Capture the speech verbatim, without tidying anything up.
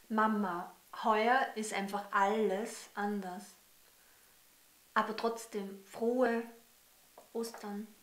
Mama, heuer ist einfach alles anders. Aber trotzdem, frohe Ostern.